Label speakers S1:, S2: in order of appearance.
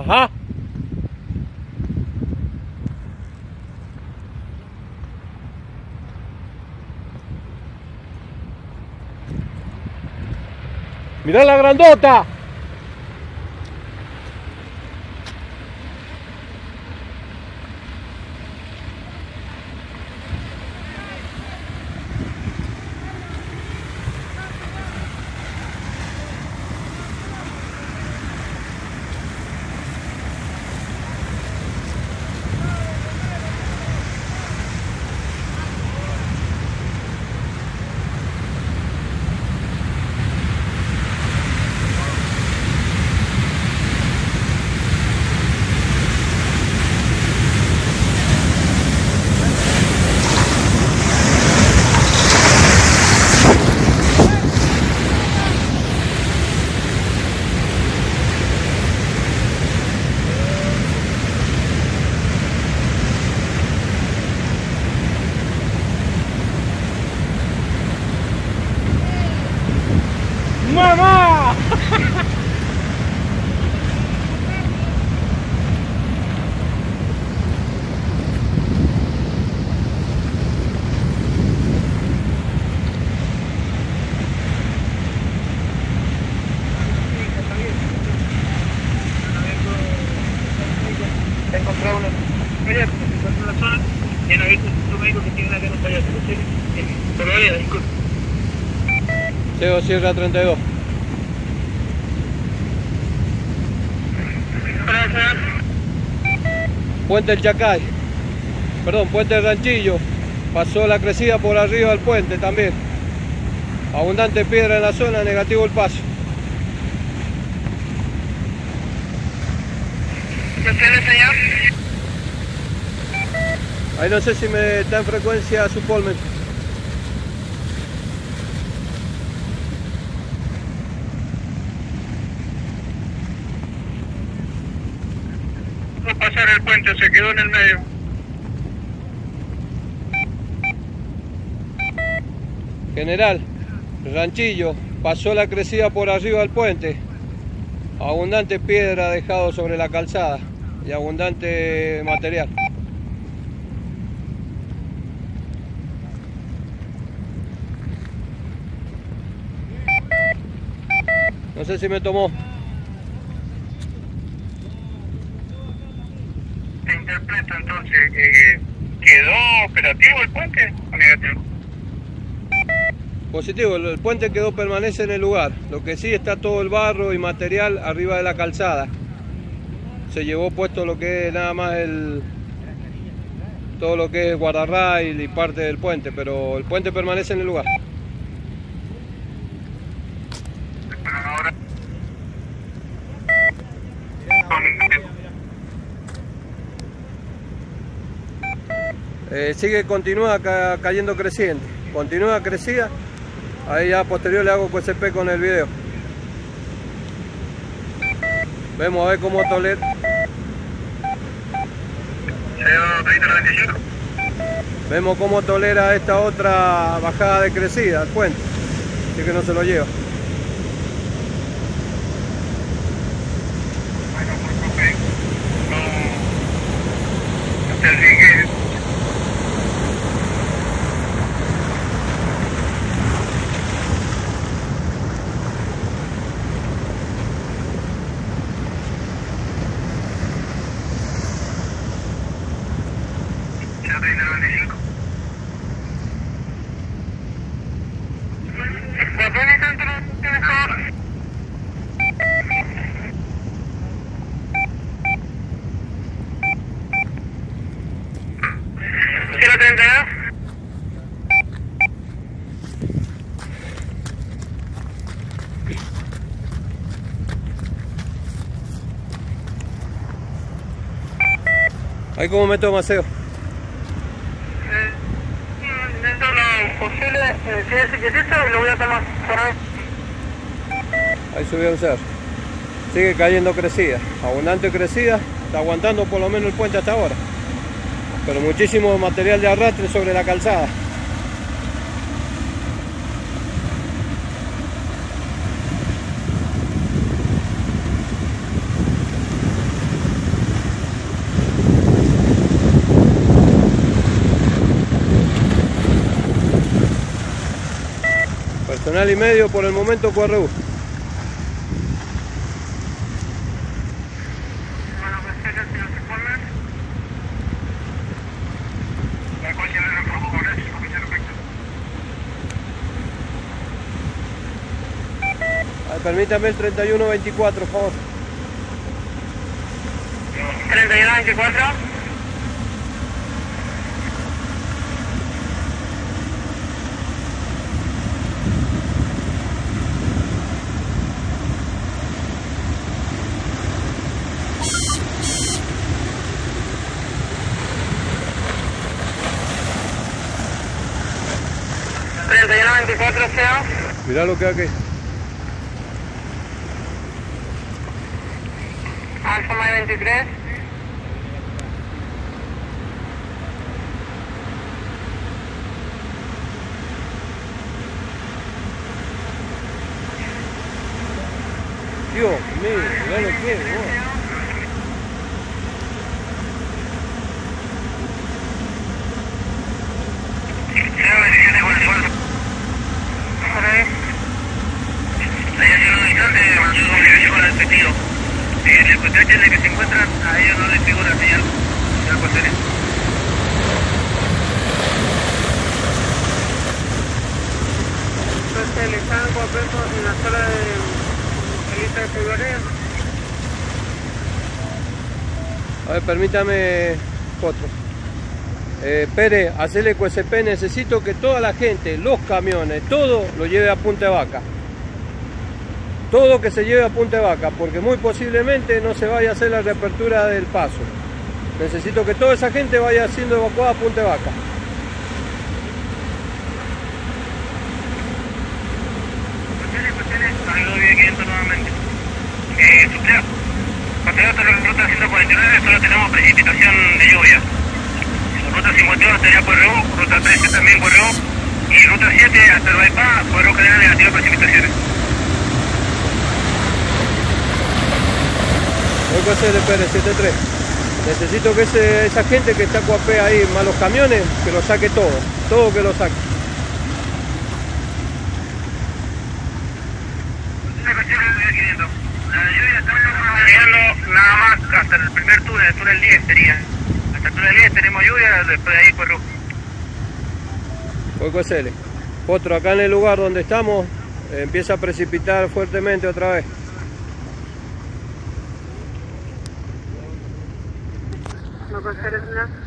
S1: Ajá. Mirá la grandota. ¡Mamá!
S2: He encontrado una falla, como se encuentra en la zona, y no he visto un médico que tiene una que no falla, pero vale, disculpe.
S1: Llego Sierra 32. Puente El Chacay. Perdón, Puente El Ranchillo. Pasó la crecida por arriba del puente también. Abundante piedra en la zona, negativo el paso.
S2: ¿Qué tiene, señor?
S1: Ahí no sé si me está en frecuencia su polmen.
S2: Va a pasar el puente, se quedó en el medio.
S1: General, Ranchillo, pasó la crecida por arriba del puente. Abundante piedra dejado sobre la calzada y abundante material. No sé si me tomó.
S2: Te interpreto entonces, ¿quedó operativo el puente o negativo?
S1: Positivo, el puente permanece en el lugar. Lo que sí, está todo el barro y material arriba de la calzada. Se llevó puesto lo que es nada más todo lo que es guardarrail y parte del puente, pero el puente permanece en el lugar.
S2: Ahora,
S1: Continúa cayendo creciente. Continúa crecida. Ahí ya posterior le hago QSP con el video. Vemos a ver cómo tolera. Vemos cómo tolera esta otra bajada de crecida al puente. Así que no se lo lleva. Ahí como meto Maceo.
S2: Dentro de lo posible, si es quietito, lo voy a tomar.
S1: Ahí subió un cerro. Sigue cayendo crecida, abundante crecida, está aguantando por lo menos el puente hasta ahora. Pero muchísimo material de arrastre sobre la calzada. Personal y medio por el momento QRU.
S2: Bueno, pues chequen si nos informan. La coche no nos preocupa con eso, porque ya lo afecta.
S1: Permítame el 3124, por favor.
S2: 3124.
S1: Mirá lo que hay aquí.
S2: Alfa Mike 23.
S1: Dios mío, mirá lo que es, vos.
S2: En el contexto en el que se encuentran, a ellos no les figura señal de ecuaciones. Entonces, ¿le están copiando en la zona de lista de seguridad?
S1: A ver, permítame otro. Pérez, hacele QSP, necesito que toda la gente, los camiones, todo lo lleve a Punta de Vaca. Todo que se lleve a Punta de Vaca, porque muy posiblemente no se vaya a hacer la reapertura del paso. Necesito que toda esa gente vaya siendo evacuada a Punta de Vaca.
S2: Nuevamente. Supleo. Paseo hasta la ruta 149 solo tenemos precipitación de lluvia. Ruta 51 estaría QRU, ruta 13 también QRU y ruta 7 hasta el bypass, QRU general negativo de precipitaciones.
S1: Voy a hacer el PR73. Necesito que esa gente que está coapea ahí, más los camiones, que lo saque todo que lo saque.
S2: La lluvia está llegando nada más hasta el primer túnel, el túnel 10 sería. Hasta el túnel 10 tenemos lluvia, después de ahí QRU.
S1: Voy a hacerle. Otro, acá en el lugar donde estamos, empieza a precipitar fuertemente otra vez.
S2: ¿No puede ser, señor?